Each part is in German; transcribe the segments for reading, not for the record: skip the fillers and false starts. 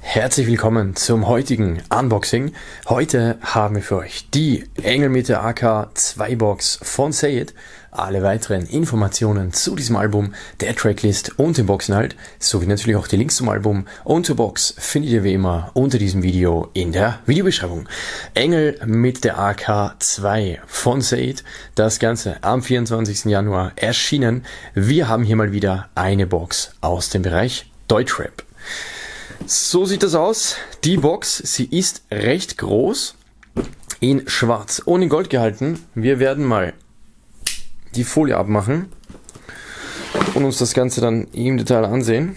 Herzlich willkommen zum heutigen Unboxing. Heute haben wir für euch die Engelmeter AK 2 Box von Say It. Alle weiteren Informationen zu diesem Album, der Tracklist und dem Boxinhalt, sowie natürlich auch die Links zum Album und zur Box findet ihr wie immer unter diesem Video in der Videobeschreibung. Engel mit der AK 2 von Say It. Das Ganze am 24. Januar erschienen. Wir haben hier mal wieder eine Box aus dem Bereich Deutschrap. So sieht das aus. Die Box, sie ist recht groß, in schwarz und in Gold gehalten. Wir werden mal die Folie abmachen und uns das Ganze dann im Detail ansehen.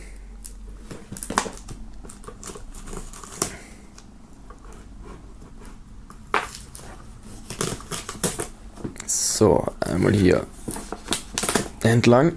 So, einmal hier entlang.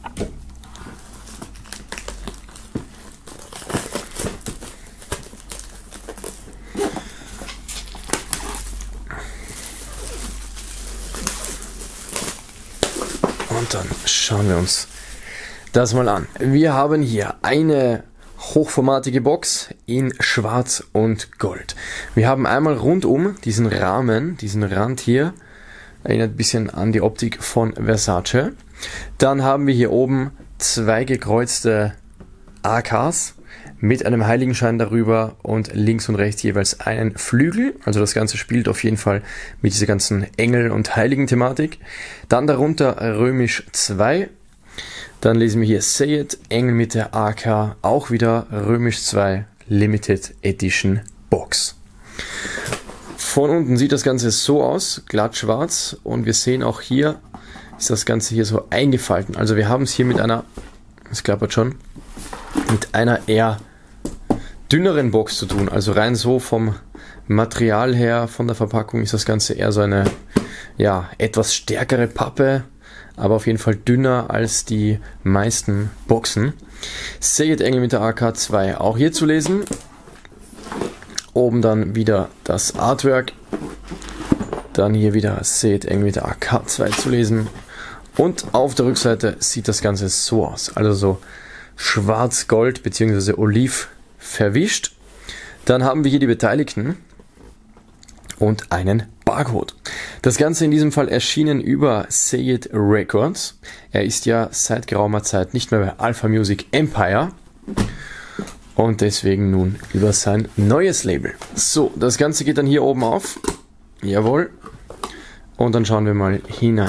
Und dann schauen wir uns das mal an. Wir haben hier eine hochformatige Box in Schwarz und Gold. Wir haben einmal rundum diesen Rahmen, diesen Rand hier, erinnert ein bisschen an die Optik von Versace. Dann haben wir hier oben zwei gekreuzte AKs mit einem Heiligenschein darüber und links und rechts jeweils einen Flügel. Also das Ganze spielt auf jeden Fall mit dieser ganzen Engel- und Heiligen-Thematik. Dann darunter römisch 2. Dann lesen wir hier Say It, Engel mit der AK, auch wieder römisch 2 Limited Edition Box. Von unten sieht das Ganze so aus, glatt schwarz, und wir sehen auch hier ist das Ganze hier so eingefalten. Also wir haben es hier mit einer, es klappert schon, mit einer eher dünneren Box zu tun. Also rein so vom Material her, von der Verpackung ist das Ganze eher so eine, ja, etwas stärkere Pappe, aber auf jeden Fall dünner als die meisten Boxen. Say It, Engel mit der AK 2 auch hier zu lesen. Oben dann wieder das Artwork. Dann hier wieder Say It, Engel mit der AK 2 zu lesen. Und auf der Rückseite sieht das Ganze so aus. Also so schwarz-gold bzw. oliv verwischt. Dann haben wir hier die Beteiligten und einen Barcode. Das Ganze in diesem Fall erschienen über Say It Records. Er ist ja seit geraumer Zeit nicht mehr bei Alpha Music Empire und deswegen nun über sein neues Label. So, das Ganze geht dann hier oben auf. Jawohl. Und dann schauen wir mal hinein.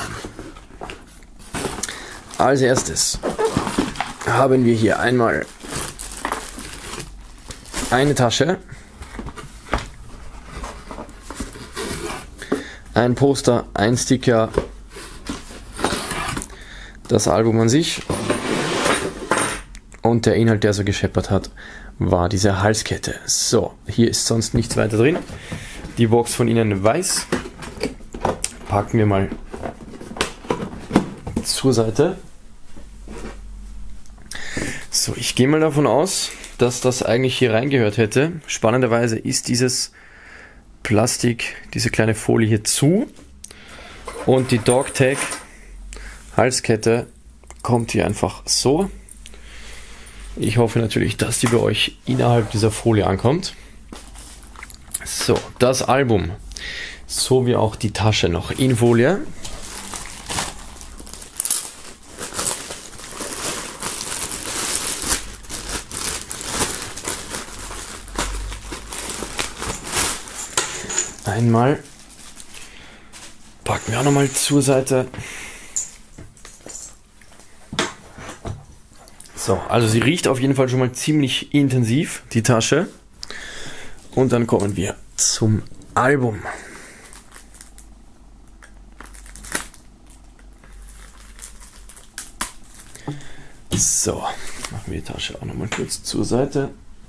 Als erstes haben wir hier einmal eine Tasche, ein Poster, ein Sticker, das Album an sich und der Inhalt, der so gescheppert hat, war diese Halskette. So, hier ist sonst nichts weiter drin. Die Box von innen weiß. Packen wir mal zur Seite. So, ich gehe mal davon aus, dass das eigentlich hier reingehört hätte. Spannenderweise ist dieses Plastik, diese kleine Folie hier zu und die Dog-Tag Halskette kommt hier einfach so. Ich hoffe natürlich, dass die bei euch innerhalb dieser Folie ankommt. So, das Album sowie auch die Tasche noch in Folie. Einmal packen wir auch nochmal zur Seite. So, also sie riecht auf jeden Fall schon mal ziemlich intensiv, die Tasche. Und dann kommen wir zum Album. So, machen wir die Tasche auch nochmal kurz zur Seite.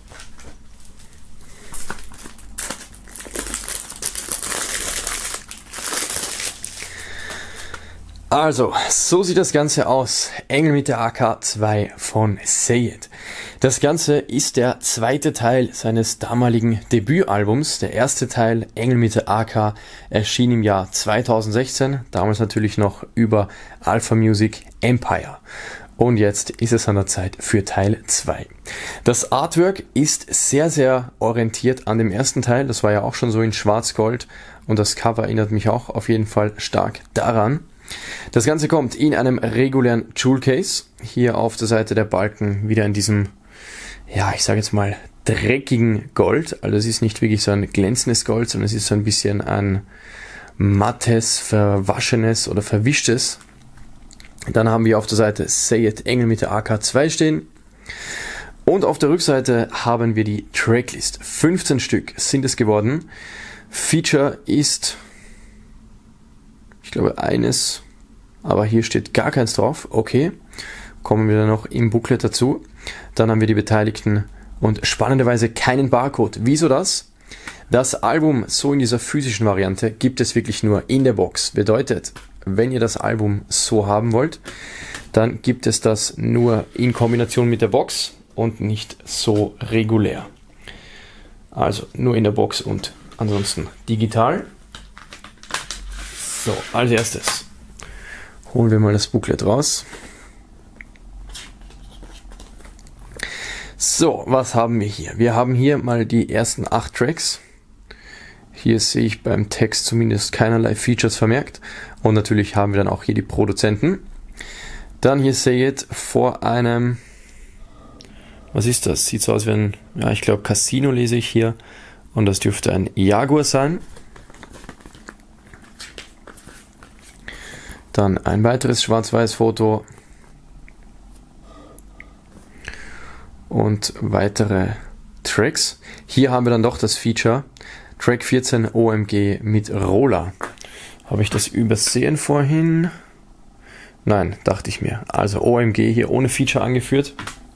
Also, so sieht das Ganze aus. Engel mit der AK 2 von Say It. Das Ganze ist der zweite Teil seines damaligen Debütalbums. Der erste Teil, Engel mit der AK, erschien im Jahr 2016, damals natürlich noch über Alpha Music Empire. Und jetzt ist es an der Zeit für Teil 2. Das Artwork ist sehr, sehr orientiert an dem ersten Teil. Das war ja auch schon so in Schwarz-Gold. Und das Cover erinnert mich auch auf jeden Fall stark daran. Das Ganze kommt in einem regulären Jewel Case. Hier auf der Seite der Balken wieder in diesem, ja, ich sage jetzt mal, dreckigen Gold. Also es ist nicht wirklich so ein glänzendes Gold, sondern es ist so ein bisschen ein mattes, verwaschenes oder verwischtes. Dann haben wir auf der Seite Sayed Engel mit der AK2 stehen. Und auf der Rückseite haben wir die Tracklist. 15 Stück sind es geworden. Feature ist, ich glaube, eines, aber hier steht gar keins drauf. Okay, kommen wir dann noch im Booklet dazu. Dann haben wir die Beteiligten und spannenderweise keinen Barcode. Wieso das? Das Album so in dieser physischen Variante gibt es wirklich nur in der Box. Bedeutet, wenn ihr das Album so haben wollt, dann gibt es das nur in Kombination mit der Box und nicht so regulär. Also nur in der Box und ansonsten digital. So, als erstes holen wir mal das Booklet raus. So, was haben wir hier? Wir haben hier mal die ersten 8 Tracks. Hier sehe ich beim Text zumindest keinerlei Features vermerkt. Und natürlich haben wir dann auch hier die Produzenten. Dann hier Sayed vor einem, was ist das? Sieht so aus wie ein, ja, ich glaube Casino lese ich hier. Und das dürfte ein Jaguar sein. Dann ein weiteres schwarz-weiß Foto. Und weitere Tracks. Hier haben wir dann doch das Feature. Track 14 OMG mit Roller. Habe ich das übersehen vorhin? Nein, dachte ich mir. Also OMG hier ohne Feature angeführt.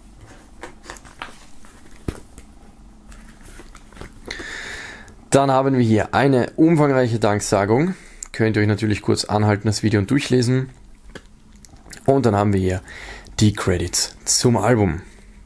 Dann haben wir hier eine umfangreiche Danksagung. Könnt ihr euch natürlich kurz anhalten, das Video und durchlesen. Und dann haben wir hier die Credits zum Album.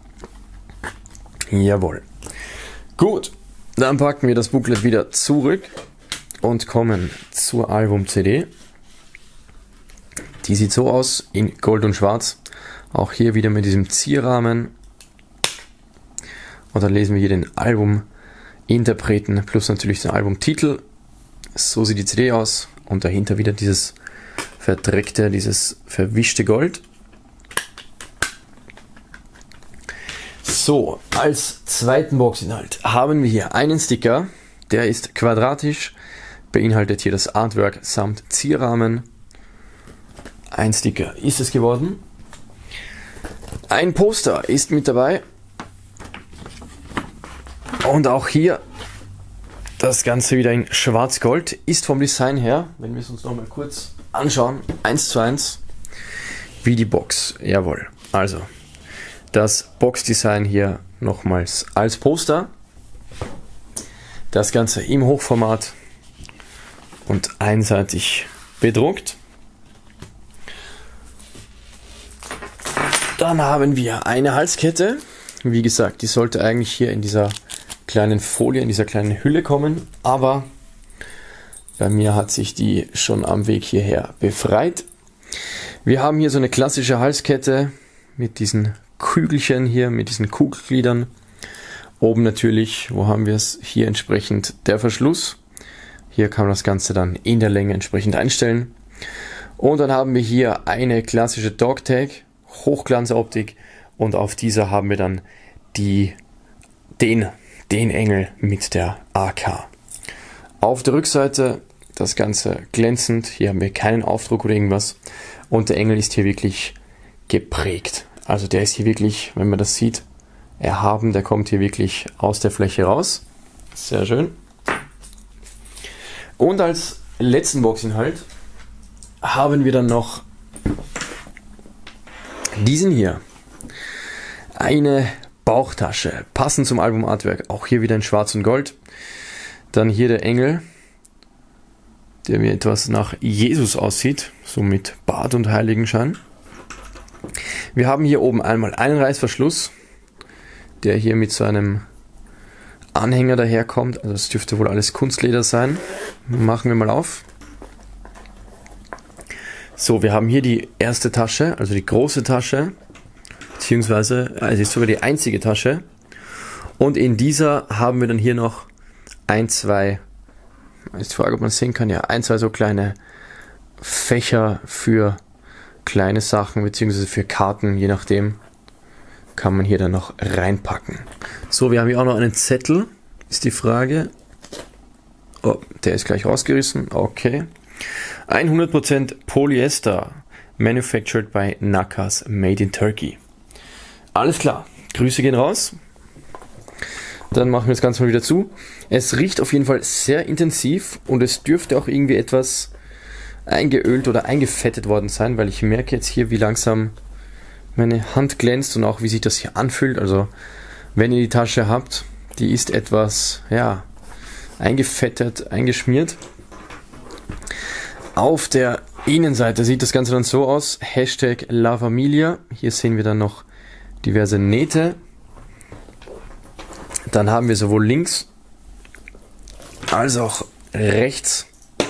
Jawohl. Gut, dann packen wir das Booklet wieder zurück und kommen zur Album-CD. Die sieht so aus, in Gold und Schwarz. Auch hier wieder mit diesem Zierrahmen. Und dann lesen wir hier den Album-Interpreten plus natürlich den Albumtitel. So sieht die CD aus. Und dahinter wieder dieses verdreckte, dieses verwischte Gold. So, als zweiten Boxinhalt haben wir hier einen Sticker, der ist quadratisch, beinhaltet hier das Artwork samt Zierrahmen. Ein Sticker ist es geworden. Ein Poster ist mit dabei. Und auch hier das Ganze wieder in Schwarz-Gold, ist vom Design her, wenn wir es uns nochmal kurz anschauen, 1:1 wie die Box. Jawohl, also das Boxdesign hier nochmals als Poster. Das Ganze im Hochformat und einseitig bedruckt. Dann haben wir eine Halskette. Wie gesagt, die sollte eigentlich hier in dieser kleinen Folie, in dieser kleinen Hülle kommen, aber bei mir hat sich die schon am Weg hierher befreit. Wir haben hier so eine klassische Halskette mit diesen Kügelchen hier, mit diesen Kugelgliedern. Oben natürlich, wo haben wir es? Hier entsprechend der Verschluss. Hier kann man das Ganze dann in der Länge entsprechend einstellen. Und dann haben wir hier eine klassische Dogtag, Hochglanzoptik, und auf dieser haben wir dann den Engel mit der AK. Auf der Rückseite das Ganze glänzend, hier haben wir keinen Aufdruck oder irgendwas, und der Engel ist hier wirklich geprägt. Also der ist hier wirklich, wenn man das sieht, erhaben, der kommt hier wirklich aus der Fläche raus. Sehr schön. Und als letzten Boxinhalt haben wir dann noch diesen hier. Eine Bauchtasche, passend zum Album-Artwork, auch hier wieder in Schwarz und Gold. Dann hier der Engel, der mir etwas nach Jesus aussieht, so mit Bart und Heiligenschein. Wir haben hier oben einmal einen Reißverschluss, der hier mit so einem Anhänger daherkommt. Also das dürfte wohl alles Kunstleder sein. Machen wir mal auf. So, wir haben hier die erste Tasche, also die große Tasche. beziehungsweise es ist sogar die einzige Tasche. Und in dieser haben wir dann hier noch ein, zwei, ist die Frage, ob man es sehen kann, ja, ein, zwei so kleine Fächer für kleine Sachen, beziehungsweise für Karten, je nachdem, kann man hier dann noch reinpacken. So, wir haben hier auch noch einen Zettel, ist die Frage. Oh, der ist gleich rausgerissen, okay. 100% Polyester, manufactured by Nakas, made in Turkey. Alles klar, Grüße gehen raus. Dann machen wir das Ganze mal wieder zu. Es riecht auf jeden Fall sehr intensiv und es dürfte auch irgendwie etwas eingeölt oder eingefettet worden sein, weil ich merke jetzt hier, wie langsam meine Hand glänzt und auch wie sich das hier anfühlt. Also wenn ihr die Tasche habt, die ist etwas, ja, eingefettet, eingeschmiert. Auf der Innenseite sieht das Ganze dann so aus, Hashtag La Familia. Hier sehen wir dann noch diverse Nähte. Dann haben wir sowohl links als auch rechts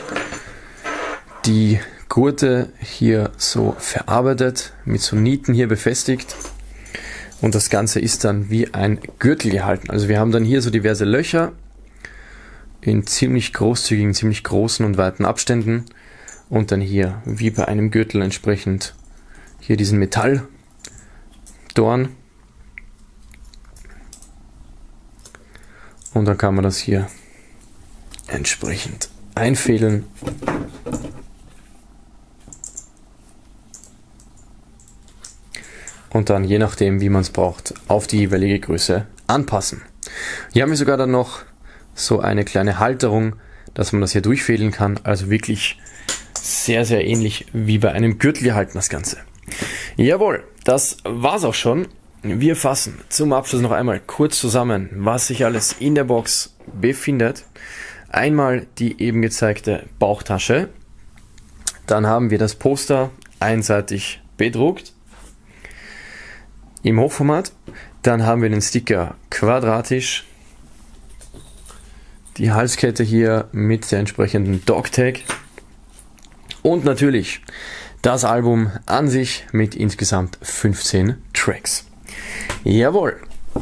die Gurte hier so verarbeitet, mit so Nieten hier befestigt. Und das Ganze ist dann wie ein Gürtel gehalten. Also wir haben dann hier so diverse Löcher in ziemlich großzügigen, ziemlich großen und weiten Abständen. Und dann hier, wie bei einem Gürtel entsprechend, hier diesen Metalldorn. Und dann kann man das hier entsprechend einfädeln. Und dann, je nachdem, wie man es braucht, auf die jeweilige Größe anpassen. Hier haben wir sogar dann noch so eine kleine Halterung, dass man das hier durchfädeln kann. Also wirklich sehr, sehr ähnlich wie bei einem Gürtel gehalten, das Ganze. Jawohl, das war's auch schon. Wir fassen zum Abschluss noch einmal kurz zusammen, was sich alles in der Box befindet. Einmal die eben gezeigte Bauchtasche. Dann haben wir das Poster einseitig bedruckt im Hochformat. Dann haben wir den Sticker quadratisch. Die Halskette hier mit der entsprechenden Dogtag. Und natürlich das Album an sich mit insgesamt 15 Tracks. Jawohl.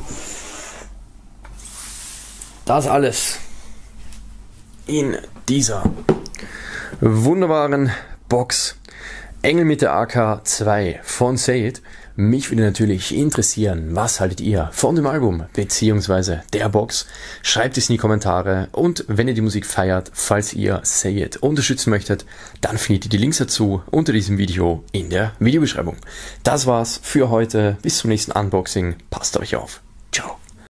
Das alles in dieser wunderbaren Box. Engel mit der AK2 von Say It. Mich würde natürlich interessieren, was haltet ihr von dem Album bzw. der Box? Schreibt es in die Kommentare und wenn ihr die Musik feiert, falls ihr Say It unterstützen möchtet, dann findet ihr die Links dazu unter diesem Video in der Videobeschreibung. Das war's für heute. Bis zum nächsten Unboxing. Passt auf euch auf. Ciao.